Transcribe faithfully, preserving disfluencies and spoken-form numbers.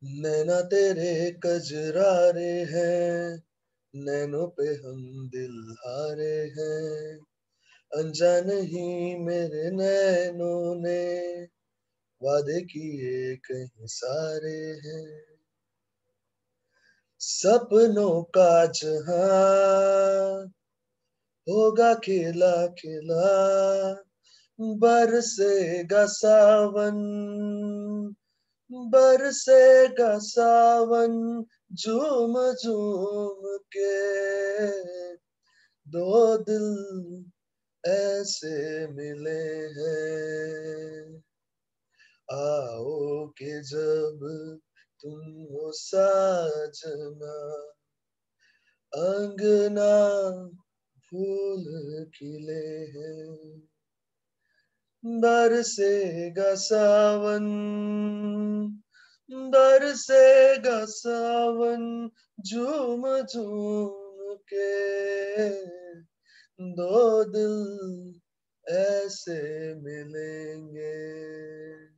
नैना तेरे कजरारे हैं, नैनों पे हम दिल हारे हैं। अनजान ही मेरे नैनों ने वादे किए कहीं सारे हैं। सपनों का जहां होगा खिला खिला, बरसेगा सावन, बरसेगा सावन, झूम झूम के दो दिल ऐसे मिले हैं। आओ कि जब तुम हो साजना, अंगना फूल खिले हैं। बरसेगा सावन, बरसेगा सावन, झूम झूम के दो दिल ऐसे मिलेंगे।